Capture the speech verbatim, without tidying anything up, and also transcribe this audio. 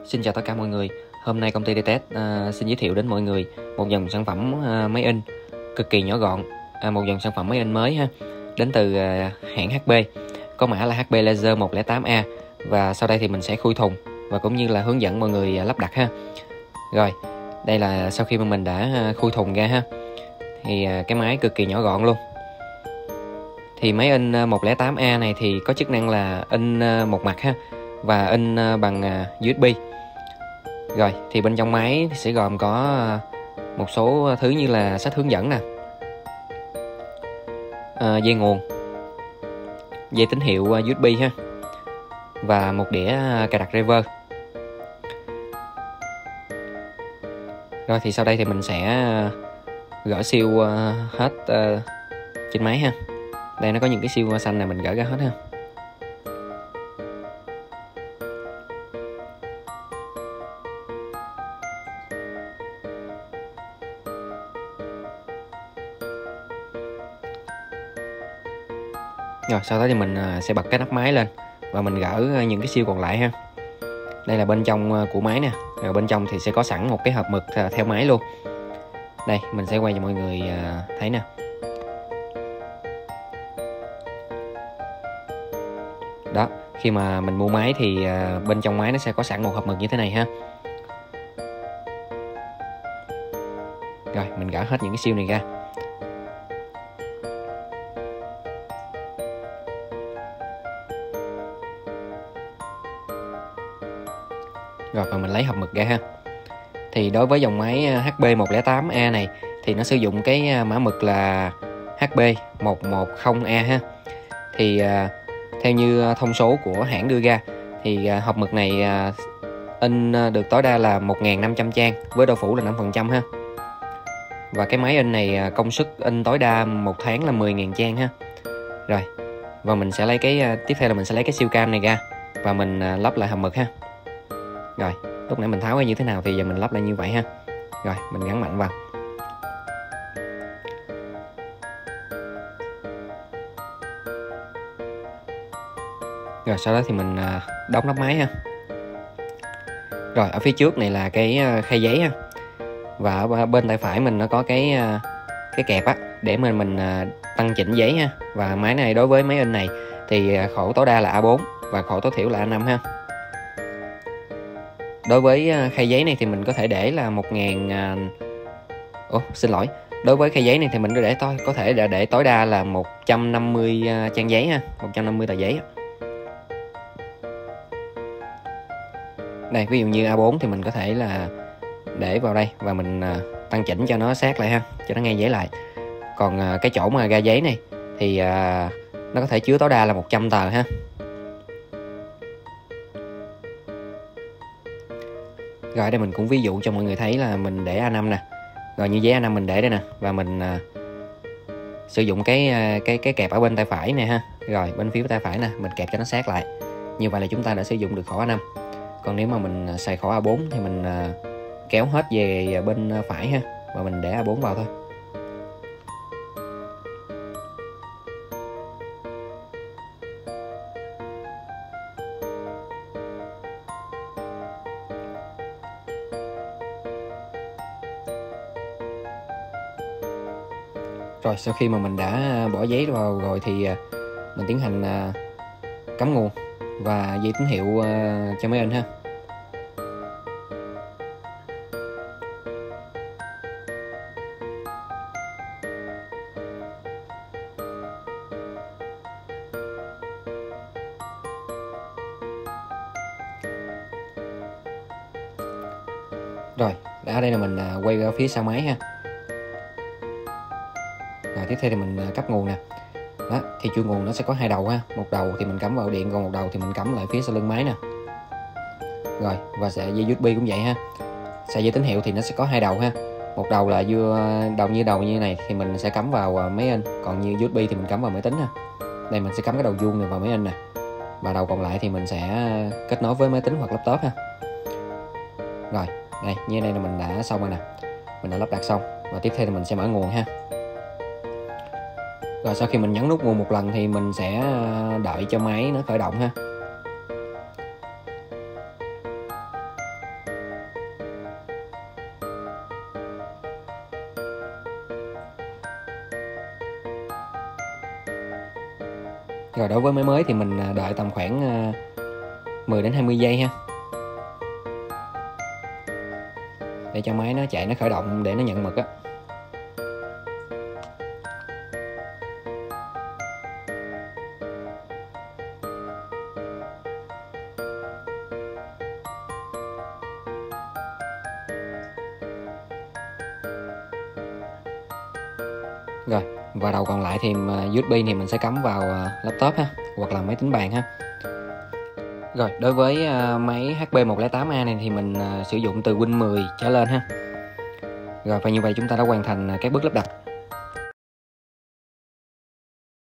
Xin chào tất cả mọi người. Hôm nay công ty đê tét uh, xin giới thiệu đến mọi người một dòng sản phẩm uh, máy in cực kỳ nhỏ gọn, uh, một dòng sản phẩm máy in mới ha, đến từ uh, hãng hát pê, có mã là hát pê Laser một không tám A. Và sau đây thì mình sẽ khui thùng và cũng như là hướng dẫn mọi người uh, lắp đặt ha. Rồi, đây là sau khi mà mình đã uh, khui thùng ra ha, thì uh, cái máy cực kỳ nhỏ gọn luôn. Thì máy in uh, một không tám A này thì có chức năng là in uh, một mặt ha, và in uh, bằng uh, u ét bê. Rồi, thì bên trong máy sẽ gồm có một số thứ như là sách hướng dẫn nè, à, dây nguồn, dây tín hiệu u ét bê ha, và một đĩa cài đặt driver. Rồi thì sau đây thì mình sẽ gỡ siêu hết trên máy ha. Đây nó có những cái siêu xanh này, mình gỡ ra hết ha. Rồi sau đó thì mình sẽ bật cái nắp máy lên và mình gỡ những cái siêu còn lại ha. Đây là bên trong của máy nè. Rồi bên trong thì sẽ có sẵn một cái hộp mực theo máy luôn. Đây mình sẽ quay cho mọi người thấy nè. Đó, khi mà mình mua máy thì bên trong máy nó sẽ có sẵn một hộp mực như thế này ha. Rồi mình gỡ hết những cái siêu này ra. Rồi và mình lấy hộp mực ra ha. Thì đối với dòng máy hát pê một không tám A này thì nó sử dụng cái mã mực là hát pê một một không A ha. Thì uh, theo như thông số của hãng đưa ra thì uh, hộp mực này uh, in được tối đa là một nghìn năm trăm trang với độ phủ là năm phần trăm ha. Và cái máy in này uh, công suất in tối đa một tháng là mười nghìn trang ha. Rồi, và mình sẽ lấy cái uh, tiếp theo là mình sẽ lấy cái siêu cam này ra và mình uh, lắp lại hộp mực ha. Rồi, lúc nãy mình tháo ra như thế nào thì giờ mình lắp lại như vậy ha. Rồi, mình gắn mạnh vào. Rồi, sau đó thì mình đóng nắp máy ha. Rồi, ở phía trước này là cái khay giấy ha. Và ở bên tay phải mình nó có cái cái kẹp á để mình mình tăng chỉnh giấy ha. Và máy này đối với máy in này thì khổ tối đa là A bốn và khổ tối thiểu là A năm ha. Đối với khay giấy này thì mình có thể để là một nghìn Ủa, xin lỗi. Đối với khay giấy này thì mình có để tôi có thể để, để tối đa là một trăm năm mươi trang giấy ha, một trăm năm mươi tờ giấy. Đây, ví dụ như A bốn thì mình có thể là để vào đây và mình tăng chỉnh cho nó sát lại ha, cho nó ngay giấy lại. Còn cái chỗ mà ga giấy này thì nó có thể chứa tối đa là một trăm tờ ha. Rồi đây mình cũng ví dụ cho mọi người thấy là mình để A năm nè. Rồi như giấy A năm mình để đây nè, và mình uh, sử dụng cái cái cái kẹp ở bên tay phải này ha. Rồi bên phía tay phải nè, mình kẹp cho nó sát lại. Như vậy là chúng ta đã sử dụng được khổ A năm. Còn nếu mà mình xài khổ A bốn thì mình uh, kéo hết về bên phải ha, và mình để A bốn vào thôi. Rồi sau khi mà mình đã bỏ giấy vào rồi thì mình tiến hành cắm nguồn và dây tín hiệu cho máy in ha. Rồi, ở đây là mình quay ra phía sau máy ha. Rồi tiếp theo thì mình cấp nguồn nè. Đó, thì chuông nguồn nó sẽ có hai đầu ha. Một đầu thì mình cắm vào điện, còn một đầu thì mình cắm lại phía sau lưng máy nè. Rồi, và sẽ dây u ét bê cũng vậy ha. Sợi dây tín hiệu thì nó sẽ có hai đầu ha. Một đầu là vừa đầu như đầu như này thì mình sẽ cắm vào máy in, còn như u ét bê thì mình cắm vào máy tính ha. Đây mình sẽ cắm cái đầu vuông này vào máy in nè. Và đầu còn lại thì mình sẽ kết nối với máy tính hoặc laptop ha. Rồi, đây, như đây là mình đã xong rồi nè. Mình đã lắp đặt xong. Và tiếp theo thì mình sẽ mở nguồn ha. Rồi sau khi mình nhấn nút nguồn một lần thì mình sẽ đợi cho máy nó khởi động ha. Rồi đối với máy mới thì mình đợi tầm khoảng mười đến hai mươi giây ha, để cho máy nó chạy, nó khởi động để nó nhận mực á. Rồi, và đầu còn lại thì u ét bê thì mình sẽ cắm vào laptop ha, hoặc là máy tính bàn ha. Rồi, đối với máy hát pê một không tám A này thì mình sử dụng từ Win mười trở lên ha. Rồi, và như vậy chúng ta đã hoàn thành các bước lắp đặt.